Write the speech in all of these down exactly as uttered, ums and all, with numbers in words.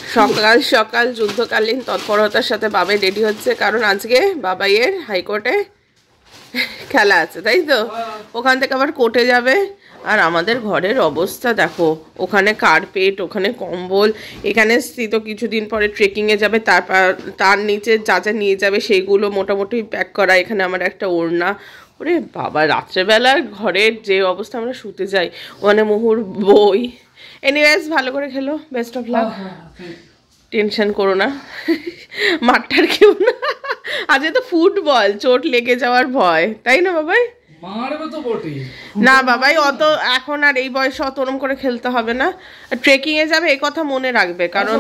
সকাল সকাল যুদ্ধকালীন তৎপরতার সাথে বাবাই রেডি হচ্ছে, কারণ আজকে বাবাইয়ের হাইকোর্টে খেলা আছে, তাই তো? ওখান থেকে আবার কোর্টে যাবে। আর আমাদের ঘরের অবস্থা দেখো, ওখানে কার্পেট, ওখানে কম্বল, এখানে স্থিত কিছুদিন পরে ট্রেকিংয়ে যাবে, তারপর তার নিচে যা যা নিয়ে যাবে সেইগুলো মোটামুটি প্যাক করা। এখানে আমার একটা ওড়না। ওরে বাবা, রাত্রেবেলার ঘরের যে অবস্থা, আমরা শুতে যাই ওখানে মুহুর বই। এনিওয়েজ, ভালো করে খেলো, বেস্ট অফ লাক। টেনশন করো না, মাঠটার কেউ না। আজকে তো ফুটবল, চোট লেগে যাওয়ার ভয়, তাই না বাবাই? না বাবাই, অত এখন আর এই বয়সে অত ওরম করে খেলতে হবে না। ট্রেকিং এ যাবে এই কথা মনে রাখবে, কারণ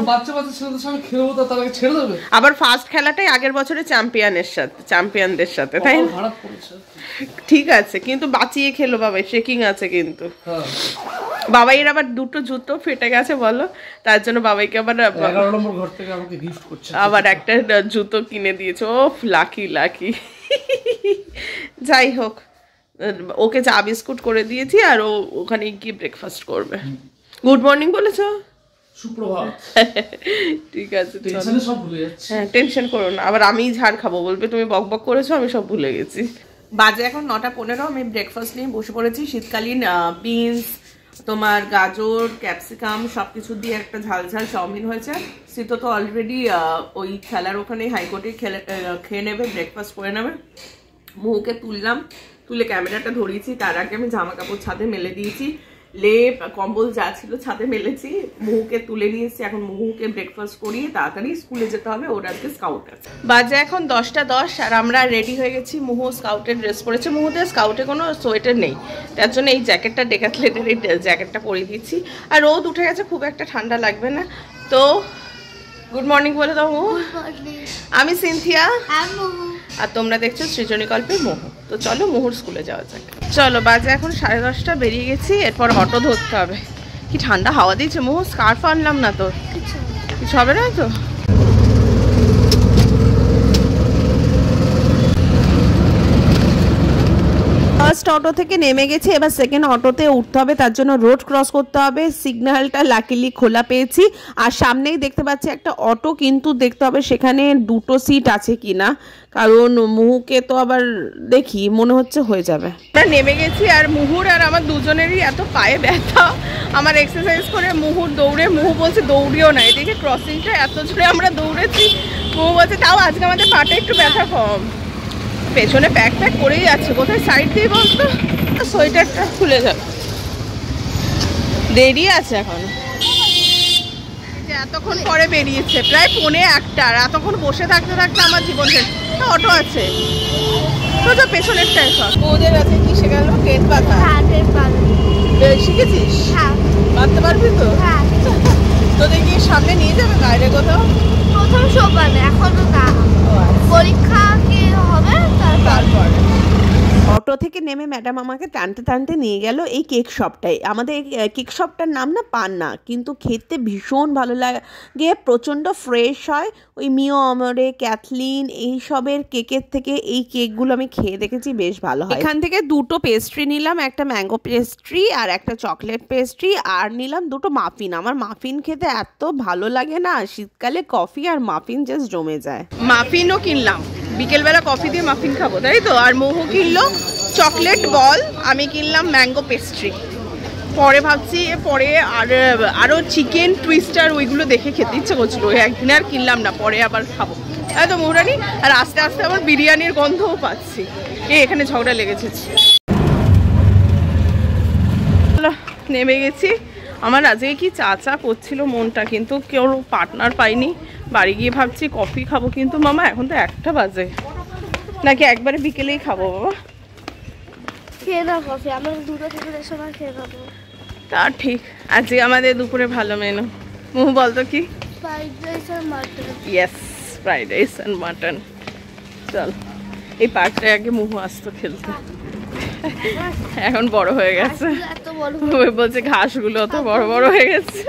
আবার ফার্স্ট খেলাটাই আগের বছরে চ্যাম্পিয়নের সাথে, চ্যাম্পিয়নদের সাথে, তাই না? ঠিক আছে, কিন্তু বাঁচিয়ে খেলো বাবাই, ট্রেকিং আছে কিন্তু। বাবাইয়ের আবার দুটো জুতো ফেটে গেছে বলো, তার জন্য বাবাইকে আবার আবার একটা জুতো কিনে দিয়েছে। ও লাকি লাকি। যাই হোক, ওকে চা বিস্কুট করে দিয়েছি, আর ও ওখানে গিয়ে ব্রেকফাস্ট করবে। গুড মর্নিং বলেছো? সুপ্রভাত। ঠিক আছে, হ্যাঁ টেনশন করো না, আবার আমি ঝাড় খাবো, বলবে তুমি বক বক করেছো, আমি সব ভুলে গেছি। বাজে এখন নটা পনেরো, আমি ব্রেকফাস্ট নিয়ে বসে পড়েছি। শীতকালীন বিনস, তোমার গাজর, ক্যাপসিকাম সব কিছু দিয়ে একটা ঝাল ঝাল চাউমিন হয়েছে। শীত তো অলরেডি ওই খেলার ওখানে হাইকোর্টে খেলে খেয়ে নেবে, ব্রেকফাস্ট করে নেবে। মুহুকে তুললাম, তুলে ক্যামেরাটা ধরিয়েছি, তার আগে আমি জামা কাপড় ছাদে মেলে দিয়েছি, লেপ কম্বল যা ছিল ছাদে মেলেছি, মুহুকে তুলে নিয়েছি। এখন মুহুকে ব্রেকফাস্ট করিয়ে তাড়াতাড়ি স্কুলে যেতে হবে, ওর আজকে স্কাউট আছে। বাজে এখন দশটা দশ, আর আমরা রেডি হয়ে গেছি। মুহু স্কাউটের ড্রেস পরেছে, মুহুদের স্কাউটে কোনো সোয়েটার নেই, তার জন্য এই জ্যাকেটটা, ডেকাথলেনের এই জ্যাকেটটা পরিয়ে দিচ্ছি। আর রোদ উঠে গেছে, খুব একটা ঠান্ডা লাগবে না। তো গুড মর্নিং বলে দাও মুহু। আমি সিনথিয়া, আর তোমরা দেখছো সৃজনী গল্পের মুহু। তো চলো মুহুর স্কুলে যাওয়া যাক। চলো, বাজে এখন সাড়ে দশটা, বেরিয়ে গেছি। এরপর অটো ধরতে হবে। কি ঠান্ডা হাওয়া দিয়েছে মুহু, স্কার্ফ আনলাম না তো, কিছু হবে না তো। ফার্স্ট অটো থেকে নেমে গেছি, এবার সেকেন্ড অটোতে উঠতে হবে, তার জন্য রোড ক্রস করতে হবে। সিগন্যালটা লাকিলি খোলা পেয়েছি, আর সামনেই দেখতে পাচ্ছি একটা অটো, কিন্তু দেখতে হবে সেখানে দুটো সিট আছে কিনা, কারণ মুহুকে তো আবার দেখি মনে হচ্ছে হয়ে যাবে। আমরা নেমে গেছি, আর মুহুর আর আমার দুজনেরই এত পায়ে ব্যথা। আমার এক্সারসাইজ করে মুহুর দৌড়ে, মুহু বলছে দৌড়িও না, এদিকে ক্রসিংটা এত জোরে আমরা দৌড়েছি, মুহু বলছে তাও আজকে আমাদের পাটা একটু ব্যথা কম। পেছনে প্যাক প্যাক করেই যাচ্ছে, কোথায় সাইড দিয়ে বলতো, সোয়েটারটা খুলে যাবে, দেরি আছে এখন। এতক্ষণ পরে বেরিয়েছে, প্রায় পৌনে একটা, আর এতক্ষণ বসে থাকতে থাকতে আমার জীবন শেষ। অটো আছে তো, তো পেছনেরটাই সব ওদের আছে। কি শেখাল? কেট পাতা শিখেছিস? বাঁধতে পারবি তো? তোদের গিয়ে সামনে নিয়ে যাবে বাইরে কোথাও? প্রথম সোপানে, এখনো না, পরীক্ষা কি হবে তারপর। অটো থেকে নেমে ম্যাডাম আমাকে টানতে টানতে নিয়ে গেল এই কেক শপটায়। আমাদের কেক শপটার নাম না পান্না, কিন্তু খেতে ভীষণ ভালো লাগে, প্রচণ্ড ফ্রেশ হয়। ওই মিও অমরে, ক্যাথলিন এইসবের কেকের থেকে এই কেকগুলো আমি খেয়ে দেখেছি, বেশ ভালো হয়। এখান থেকে দুটো পেস্ট্রি নিলাম, একটা ম্যাঙ্গো পেস্ট্রি আর একটা চকলেট পেস্ট্রি, আর নিলাম দুটো মাফিন। আমার মাফিন খেতে এত ভালো লাগে না, শীতকালে কফি আর মাফিন জাস্ট জমে যায়। মাফিনও কিনলাম, বিকেলবেলা কফি দিয়ে মাফিন খাবো, তাই তো। আর মুহু কিনলো চকলেট বল, আমি কিনলাম ম্যাঙ্গো পেস্ট্রি। পরে ভাবছি পরে আর আরও চিকেন টুইস্টার ওইগুলো দেখে খেতে ইচ্ছে করছিল, ওই একদিনে আর কিনলাম না, পরে আবার খাবো, তাই তো মৌরানি। আর আস্তে আস্তে আবার বিরিয়ানির গন্ধও পাচ্ছি। এ এখানে ঝগড়া লেগেছে। নেমে গেছি। আমার আজকে কি চা চা করছিল মনটা, কিন্তু কেউ পার্টনার পাইনি। বাড়ি গিয়ে ভাবছি কফি খাবো, কিন্তু মামা এখন তো একটা বাজে, নাকি একবারে বিকেলেই খাবো? বাবা খেয়ে দাও কফি, আমরা দুটো থেকে সময় খেয়ে খাবো। তা ঠিক। আজকে আমাদের দুপুরে ভালো মেনু। মুহু বলতো কি? ফ্রাইড রাইস আর মাটন। ইয়েস, ফ্রাইড রাইস আর মাটন। চল, এই পার্কটায় আগে মুহু আসতো খেলতে, এখন বড় হয়ে গেছে। বলছে ঘাসগুলো তো বড় বড় হয়ে গেছে,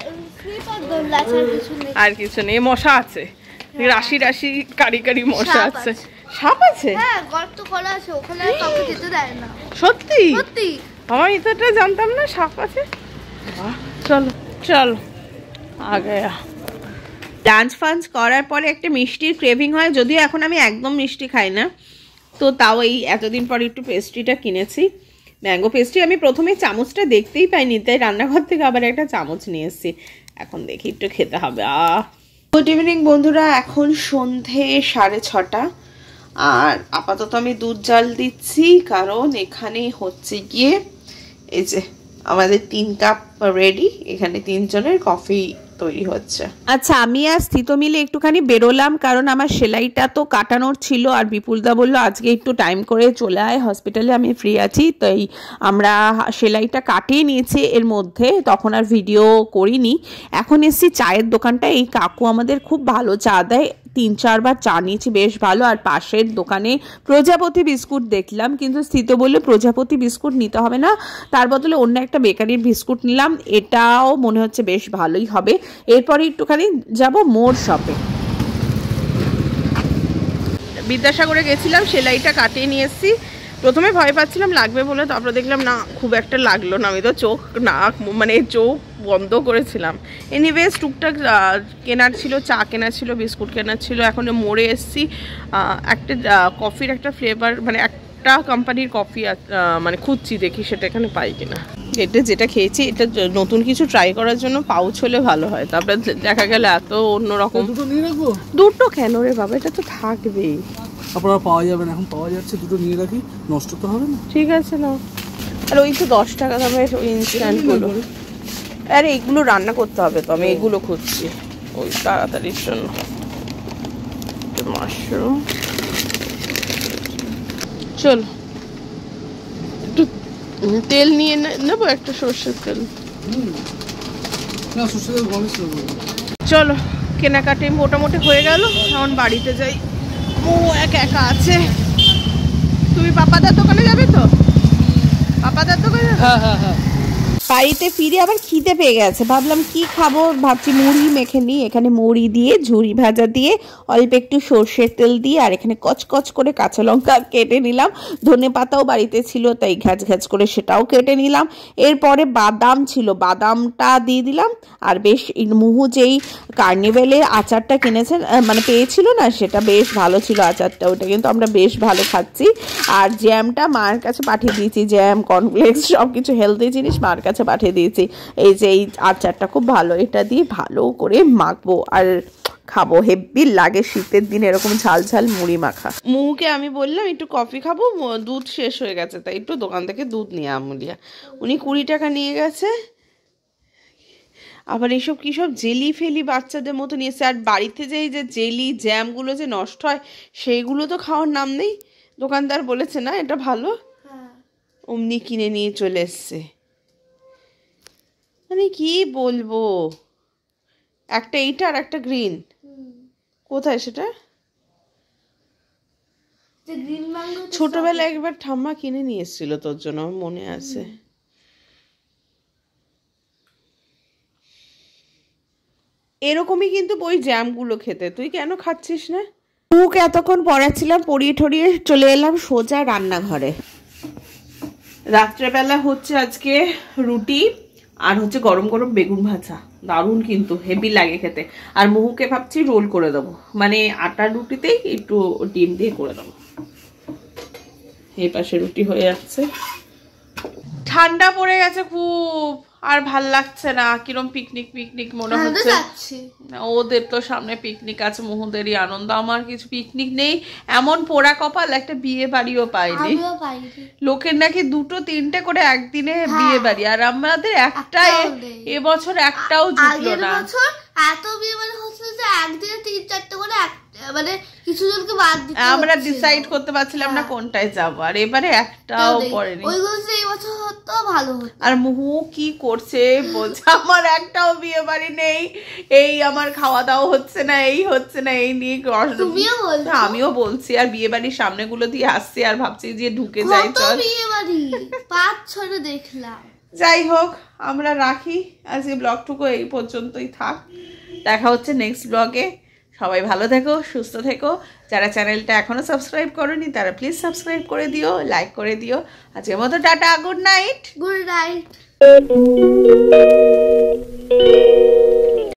আর কিছু নেই। মশা আছে, রাশি রাশি কারি কারি মশা আছে। সাপ আছে? হ্যাঁ, গর্ত করা আছে, ওখানে কাউকে যেতে দেয় না। সত্যি? সত্যি, আমি এটা জানতাম না সাপ আছে। চলো চলো, আ গয়া। লাঞ্চ ফাঞ্চ করার পরে একটা মিষ্টির ক্রেভিং হয়, যদিও এখন আমি একদম মিষ্টি খাই না, তো তাও এই এতদিন পর একটু পেস্ট্রিটা কিনেছি, ম্যাঙ্গো পেস্ট্রি। আমি প্রথমে চামচটা দেখতেই পাইনি, তাই রান্নাঘর থেকে আবার একটা চামচ নিয়ে এসেছি, এখন দেখি একটু খেতে হবে। আহ গুড ইভিনিং বন্ধুরা, এখন সন্ধে সাড়ে ছটা, আর আপাতত আমি দুধ জাল দিচ্ছি, কারণ এখানে হচ্ছে গিয়ে এই যে আমাদের তিন কাপ রেডি, এখানে তিনজনের কফি তৈরি হচ্ছে। আচ্ছা, আমি আর স্থিত মিলে একটুখানি বেরোলাম, কারণ আমার সেলাইটা তো কাটানোর ছিল, আর বিপুলদা বললো আজকে একটু টাইম করে চলে আয় হসপিটালে, আমি ফ্রি আছি, তাই আমরা সেলাইটা কাটিয়ে নিয়েছি এর মধ্যে, তখন আর ভিডিও করিনি। এখন এসছি চায়ের দোকানটা, এই কাকু আমাদের খুব ভালো চা দেয়, তিন চারবার চা নিয়েছি, বেশ ভালো। আর পাশের দোকানে প্রজাপতি বিস্কুট দেখলাম, কিন্তু স্থিত বললে প্রজাপতি বিস্কুট নিতে হবে না, তার বদলে অন্য একটা বেকারির বিস্কুট নিলাম, এটাও মনে হচ্ছে বেশ ভালোই হবে। এরপরে একটুখানি যাব মোর শপে। বিদ্যাসাগরে গেছিলাম, সেলাইটা কাটিয়ে নিয়ে এসেছি, প্রথমে ভয় পাচ্ছিলাম লাগবে বলে, তারপরে দেখলাম না খুব একটা লাগলো না, আমি তো চোখ নাক মানে চোখ বন্ধ করেছিলাম। এনিওয়েজ টুকটাক কেনার ছিল, চা কেনার ছিল, বিস্কুট কেনার ছিল। এখন মোড়ে এসেছি, একটা কফির একটা ফ্লেভার মানে একটা কোম্পানির কফি মানে খুঁজছি, দেখি সেটা এখানে পাই কিনা। এটা যেটা খেয়েছি এটা নতুন কিছু ট্রাই করার জন্য পাউচ হলে ভালো হয়, তারপরে দেখা গেল এত অন্যরকম। দুটো নিয়ে রাখবো? দুটো কেন রে বাবা, এটা তো থাকবেই, আপনারা পাওয়া যাবে না, এখন পাওয়া যাচ্ছে, দুটো নিয়ে রাখি, নষ্ট তো হবে না। ঠিক আছে না, আর ওই তো দশ টাকা দামের ওই ইনস্ট্যান্টগুলো, আরে এইগুলো রান্না করতে হবে তো, আমি এগুলো খুঁজছি ওই তাড়াতাড়ির জন্য। মাশরুম, চল একটু তেল নিয়ে নেবো, একটা সর্ষের তেল। চলো কেনাকাটি মোটামুটি হয়ে গেল, এখন বাড়িতে যাই। ও একা একা আছে। তুমি পাপাদার দোকানে যাবে তো? পাপাদার দোকানে? হ্যাঁ হ্যাঁ হ্যাঁ। বাড়িতে ফিরে আবার খিদে পেয়ে গেছে, ভাবলাম কি খাবো, ভাবছি মুড়ি মেখে নিই। এখানে মুড়ি দিয়ে ঝুড়ি ভাজা দিয়ে অল্প একটু সর্ষের তেল দিয়ে, আর এখানে কচকচ করে কাঁচা লঙ্কা কেটে নিলাম, ধনে পাতাও বাড়িতে ছিল তাই ঘ্যাচ ঘ্যাচ করে সেটাও কেটে নিলাম। এরপরে বাদাম ছিল, বাদামটা দিয়ে দিলাম, আর বেশ মুহু যেই কার্নিভেলের আচারটা কিনেছেন মানে পেয়েছিল না, সেটা বেশ ভালো ছিল আচারটা, ওটা কিন্তু আমরা বেশ ভালো খাচ্ছি। আর জ্যামটা মায়ের কাছে পাঠিয়ে দিয়েছি, জ্যাম কর্নফ্লেক্স সব কিছু হেলদি জিনিস মার কাছে পাঠিয়ে দিয়েছি। এই যে এই আচারটা খুব ভালো, এটা দিয়ে ভালো করে মাখবো আর খাবো, হেব্বি লাগে শীতের দিন এরকম ঝাল ঝাল মুড়ি মাখা। মুহুকে আমি বললাম একটু কফি খাবো, দুধ শেষ হয়ে গেছে, তাই একটু দোকান থেকে দুধ নিয়ে আমুলিয়া, উনি কুড়ি টাকা নিয়ে গেছে। আবার এইসব কী সব জেলি ফেলি বাচ্চাদের মতো নিয়েছে, আর বাড়িতে যে এই যে জেলি জ্যামগুলো যে নষ্ট হয় সেইগুলো তো খাওয়ার নাম নেই, দোকানদার বলেছে না এটা ভালো, অমনি কিনে নিয়ে চলে এসছে। মানে কি বলবো, একটা এইটা আর একটা গ্রিন, কোথায় সেটা? ছোটবেলায় একবার ঠাম্মা কিনে নিয়ে এসেছিল তোর জন্য, মনে আছে। এরকমই কিন্তু ওই জ্যামগুলো খেতে, তুই কেন খাচ্ছিস না? মুখ এতক্ষণ পড়াচ্ছিলাম, পড়িয়ে ঠড়িয়ে চলে এলাম সোজা রান্নাঘরে। রাত্রেবেলা হচ্ছে আজকে রুটি আর হচ্ছে গরম গরম বেগুন ভাজা, দারুণ কিন্তু হেভি লাগে খেতে। আর মুহুকে ভাবছি রোল করে দেবো, মানে আটার রুটিতেই একটু ডিম দিয়ে করে দেবো। এই পাশে রুটি হয়ে যাচ্ছে, ঠান্ডা পড়ে গেছে খুব, আর ভাল লাগছে না, কিরম পিকনিক পিকনিক মনে হচ্ছে। ওদের তো সামনে পিকনিক আছে, মুহুদেরই আনন্দ, আমার কিছু পিকনিক নেই। এমন পোড়া কপাল, একটা বিয়ে বাড়িও পাইনি। লোকের নাকি দুটো তিনটে করে একদিনে বিয়ে বাড়ি, আর আমাদের একটা এবছর একটাও জুটলো না। এত বিয়ে বাড়ি হচ্ছে যে একদিনে তিন চারটে করে, মানে কিছু জনকে বাদ দিতে আমরা ডিসাইড করতে পারছিলাম না কোনটায় যাব, আর এবারে একটাও পড়েনি। ওইগুলো যে এই বছর হতো ভালো হতো। আর মুহু কি করছে বলছে আমার একটাও বিয়ে বাড়ি নেই, এই আমার খাওয়া দাওয়া হচ্ছে না, এই হচ্ছে না, এই নিয়ে তুমিও বলছো, আমিও বলছি। আর বিয়ে বাড়ির সামনে গুলো দিয়ে আসছি, আর ভাবছি যে ঢুকে যাই, চল বিয়ে বাড়ি পাঁচ ছটা দেখলাম। যাই হোক আমরা রাখি, আজকে ব্লগটুকু এই পর্যন্তই থাক, দেখা হচ্ছে নেক্সট ব্লগে। সবাই ভালো থেকো, সুস্থ থেকো। যারা চ্যানেলটা এখনো সাবস্ক্রাইব করোনি তারা প্লিজ সাবস্ক্রাইব করে দিও, লাইক করে দিও। আজকের মতো tata, good night. Good night.